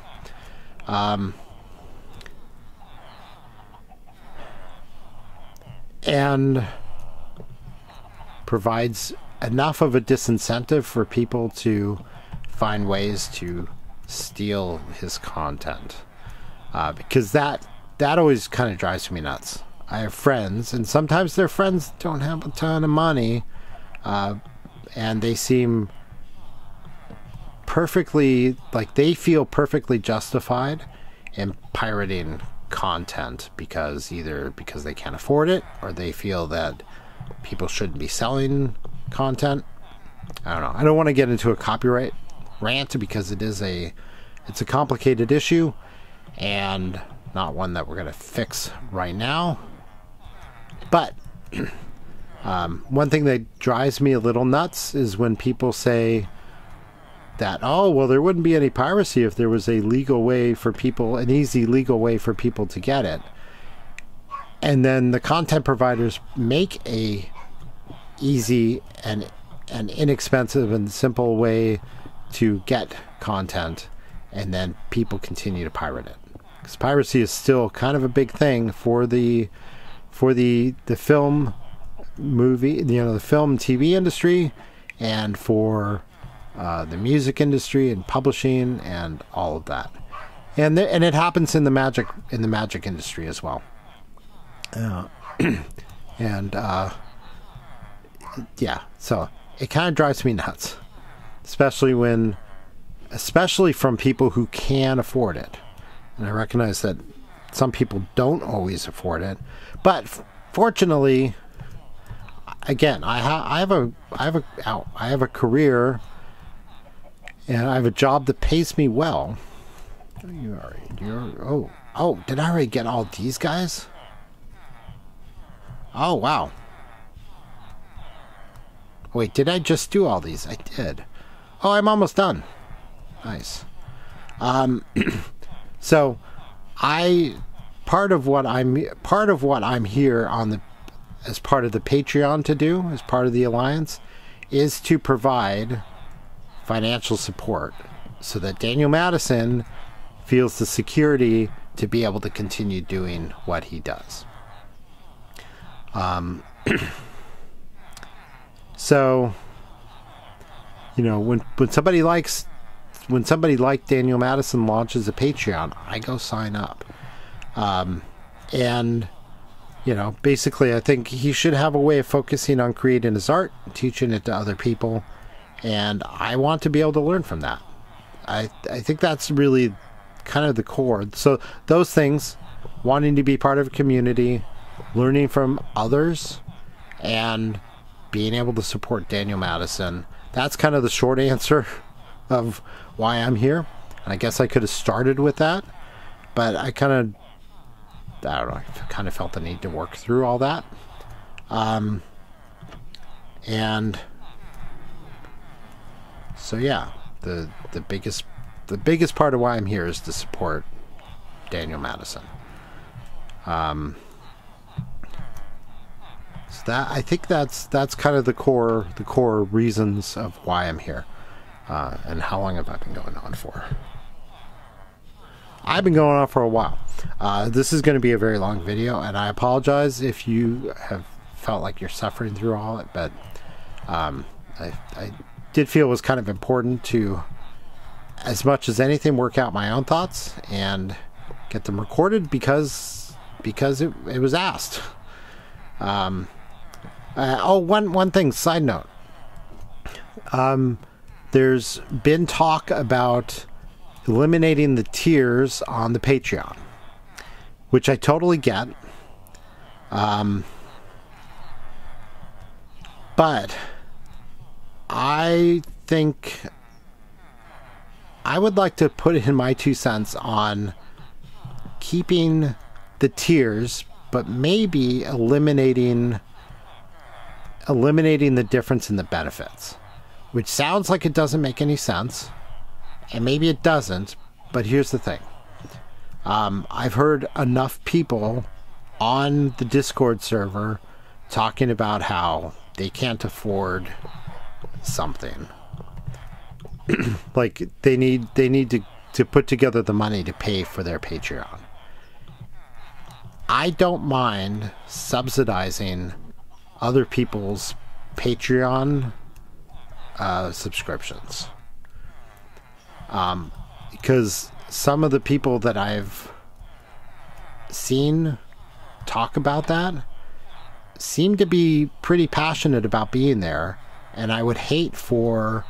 And provides enough of a disincentive for people to find ways to steal his content, because that always kind of drives me nuts. I have friends, and sometimes their friends don't have a ton of money, and they seem perfectly, like, they feel perfectly justified in pirating content either because they can't afford it, or they feel that people shouldn't be selling content. I don't know. I don't want to get into a copyright rant because it's a complicated issue and not one that we're going to fix right now. But one thing that drives me a little nuts is when people say that, oh, well, there wouldn't be any piracy if there was a legal way for people, an easy legal way for people to get it. And then the content providers make a easy and inexpensive and simple way to get content, and then people continue to pirate it. Because piracy is still kind of a big thing for the film, movie, the film TV industry, and for the music industry and publishing and all of that, and it happens in the magic industry as well. Yeah, so it kind of drives me nuts, especially from people who can afford it. And I recognize that some people don't always afford it, but fortunately, again, I have a career, and I have a job that pays me well. Oh, did I already get all these guys? Oh, wow. Wait, did I just do all these? I did. Oh, I'm almost done. Nice. So part of what I'm here as part of the Patreon to do, as part of the Alliance, is to provide financial support so that Daniel Madison feels the security to be able to continue doing what he does. So, when somebody like Daniel Madison launches a Patreon, I go sign up. And basically, I think he should have a way of focusing on creating his art, teaching it to other people, and I want to be able to learn from that. I think that's really kind of the core. So those things, wanting to be part of a community, learning from others, and being able to support Daniel Madison, that's kind of the short answer of why I'm here. And I guess I could have started with that, but I kind of felt the need to work through all that. And so yeah, the biggest part of why I'm here is to support Daniel Madison. So I think that's kind of the core reasons of why I'm here. And how long have I been going on for? I've been going on for a while. This is going to be a very long video, and I apologize if you have felt like you're suffering through all it, but I did feel it was kind of important to, as much as anything, work out my own thoughts and get them recorded because it was asked. One thing, side note. There's been talk about eliminating the tiers on the Patreon, which I totally get. But I think I would like to put in my 2 cents on keeping the tiers, but maybe eliminating the difference in the benefits, which sounds like it doesn't make any sense, and maybe it doesn't, but here's the thing. I've heard enough people on the Discord server talking about how they can't afford something. Like they need to put together the money to pay for their Patreon. I don't mind subsidizing other people's Patreon subscriptions, because some of the people that I've seen talk about that seem to be pretty passionate about being there, and I would hate for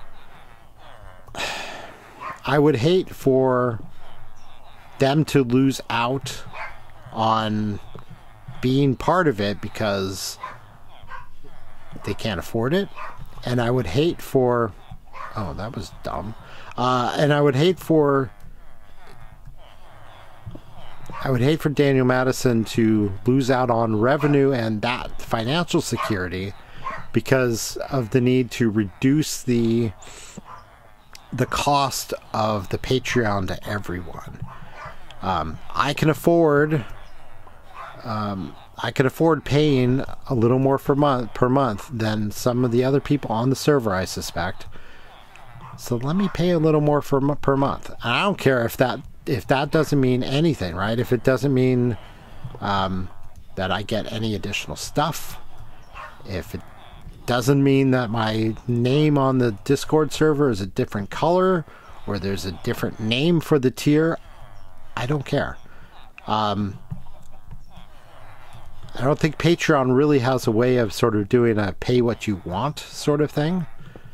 them to lose out on being part of it because they can't afford it. And I would hate for, oh, that was dumb. And I would hate for Daniel Madison to lose out on revenue and that financial security because of the need to reduce the cost of the Patreon to everyone. I can afford paying a little more per month than some of the other people on the server, I suspect. So let me pay a little more per month. And I don't care if that doesn't mean anything, right? If it doesn't mean that I get any additional stuff, if it doesn't mean that my name on the Discord server is a different color or there's a different name for the tier, I don't care. I don't think Patreon really has a way of sort of doing a pay what you want sort of thing.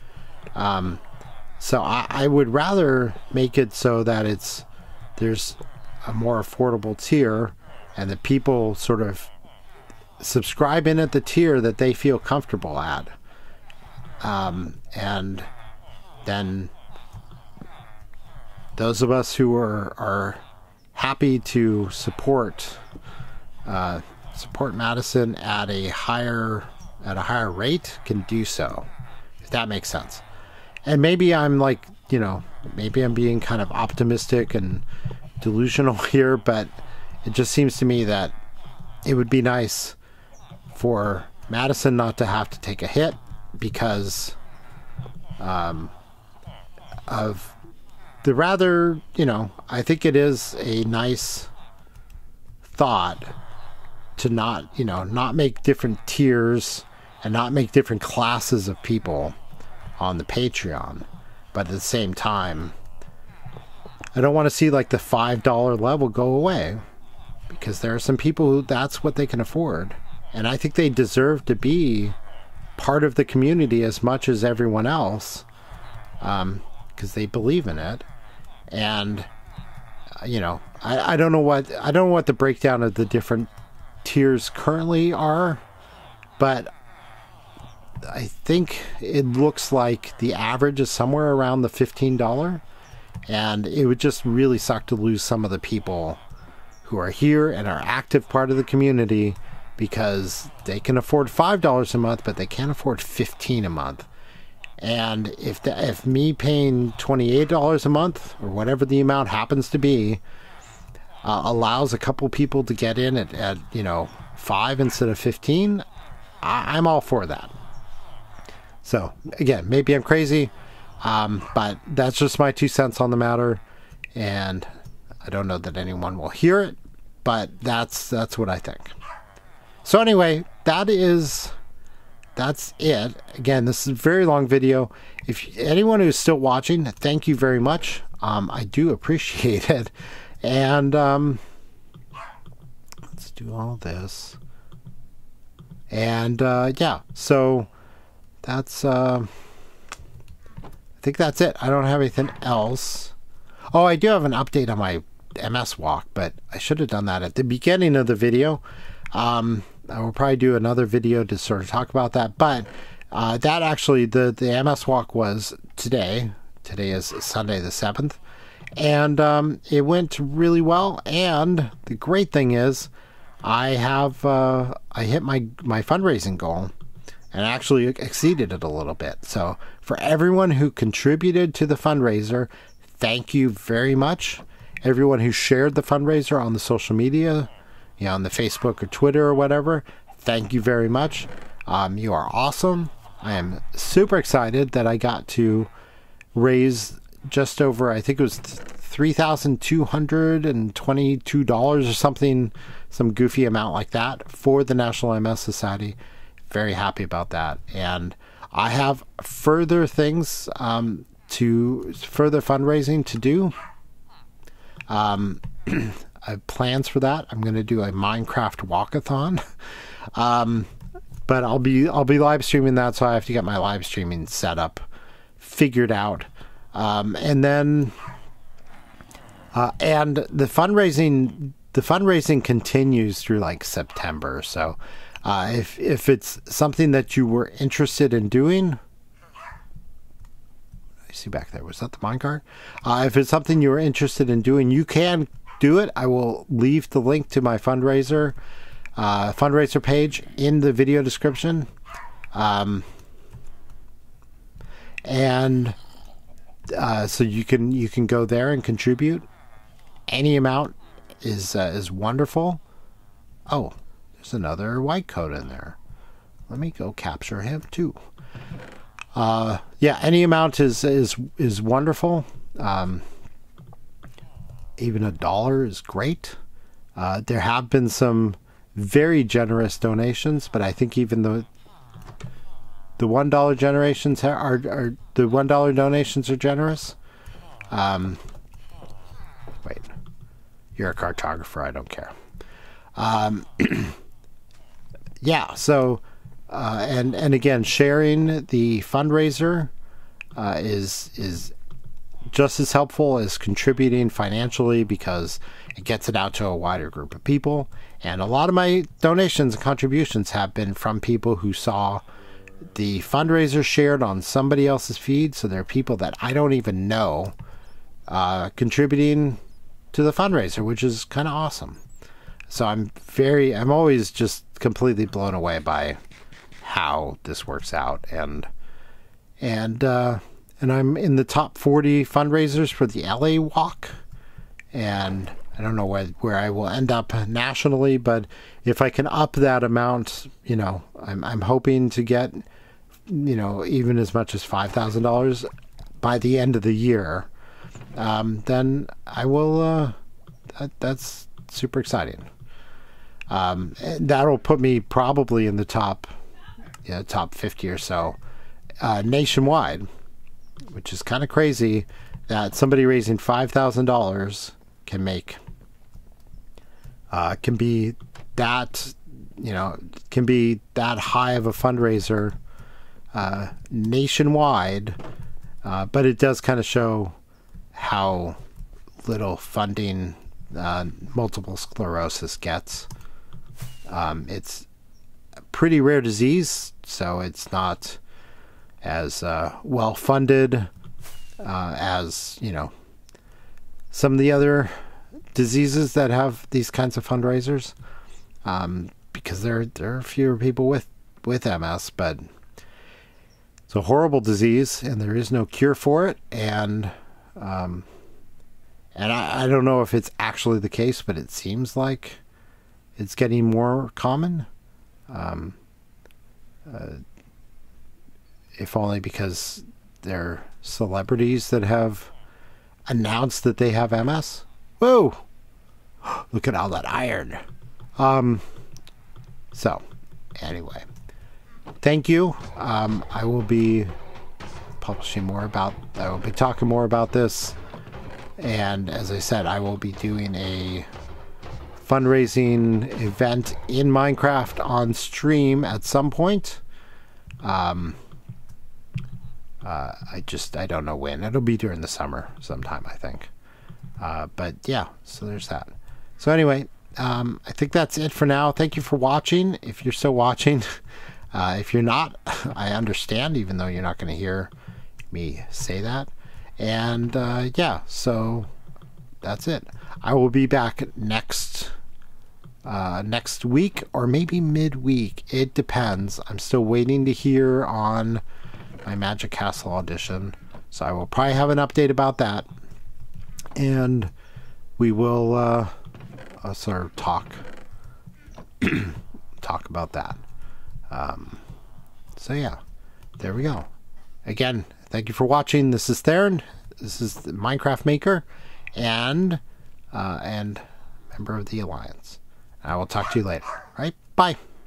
So I would rather make it so that there's a more affordable tier and that people sort of subscribe in at the tier that they feel comfortable at. And then those of us who are happy to support Madison at a higher rate can do so, if that makes sense. And maybe I'm like, maybe I'm being kind of optimistic and delusional here, but it just seems to me that it would be nice for Madison not to have to take a hit because of the rather, I think it is a nice thought to not make different tiers and not make different classes of people on the Patreon. But at the same time, I don't want to see like the $5 level go away, because there are some people who that's what they can afford. And I think they deserve to be part of the community as much as everyone else, because they believe in it. And I don't know what the breakdown of the different tiers currently are, but I think it looks like the average is somewhere around the $15, and it would just really suck to lose some of the people who are here and are active part of the community because they can afford $5 a month, but they can't afford $15 a month. And if me paying $28 a month or whatever the amount happens to be allows a couple people to get in at 5 instead of 15, I'm all for that. So again, maybe I'm crazy, but that's just my 2 cents on the matter, and I don't know that anyone will hear it, but that's what I think. So anyway, that's it. Again, this is a very long video. If anyone who's still watching, thank you very much. I do appreciate it. And let's do all this. And yeah, so that's I think that's it. I don't have anything else. Oh, I do have an update on my MS walk, but I should have done that at the beginning of the video. I will probably do another video to sort of talk about that, but that actually, the MS walk was today. Today is Sunday the 7th, and it went really well. And the great thing is I hit my fundraising goal and actually exceeded it a little bit. So for everyone who contributed to the fundraiser, thank you very much. Everyone who shared the fundraiser on the social media, on the Facebook or Twitter or whatever, thank you very much. You are awesome. I am super excited that I got to raise just over, I think it was $3,222 or something, some goofy amount like that for the National MS Society. Very happy about that. And I have further things further fundraising to do. I have plans for that. I'm going to do a Minecraft walkathon. But I'll be live streaming that, so I have to get my live streaming setup figured out. And then and the fundraising continues through like September. So if it's something that you were interested in doing, I see back there, was that the minecart? If it's something you were interested in doing, you can do it. I will leave the link to my fundraiser page in the video description. So you can go there and contribute. Any amount is wonderful. Oh, there's another white coat in there. Let me go capture him too. Yeah, any amount is wonderful. Even $1 is great. There have been some very generous donations, but I think even the $1 donations are the $1 donations are generous. Wait, you're a cartographer. I don't care. Yeah. So, and again, sharing the fundraiser is just as helpful as contributing financially, because it gets it out to a wider group of people. And a lot of my donations and contributions have been from people who saw the fundraiser shared on somebody else's feed. So there are people that I don't even know contributing to the fundraiser, which is kind of awesome. So I'm always just completely blown away by how this works out. And I'm in the top 40 fundraisers for the LA Walk, and I don't know where I will end up nationally, but if I can up that amount, I'm hoping to get, even as much as $5,000 by the end of the year. Then I will. That's super exciting. That'll put me probably in the top 50 or so nationwide, which is kind of crazy that somebody raising $5,000 can be that high of a fundraiser nationwide. But it does kind of show how little funding multiple sclerosis gets. It's a pretty rare disease, so it's not as well funded as some of the other diseases that have these kinds of fundraisers, because there are fewer people with MS, but it's a horrible disease and there is no cure for it. And I don't know if it's actually the case, but it seems like it's getting more common. If only because there are celebrities that have announced that they have MS. Whoa! Look at all that iron. So, anyway, thank you. I will be talking more about this. And as I said, I will be doing a fundraising event in Minecraft on stream at some point. I don't know when. It'll be during the summer sometime, I think. But yeah, so there's that. So anyway, I think that's it for now. Thank you for watching. If you're still watching, if you're not, I understand, even though you're not going to hear me say that. And yeah, so that's it. I will be back next week, or maybe midweek. It depends. I'm still waiting to hear on my Magic Castle audition, so I will probably have an update about that, and we will sort of talk about that. So yeah, there we go. Again, thank you for watching. This is Theron. This is the Minecraft Maker and member of the Alliance. I will talk to you later. All right, bye.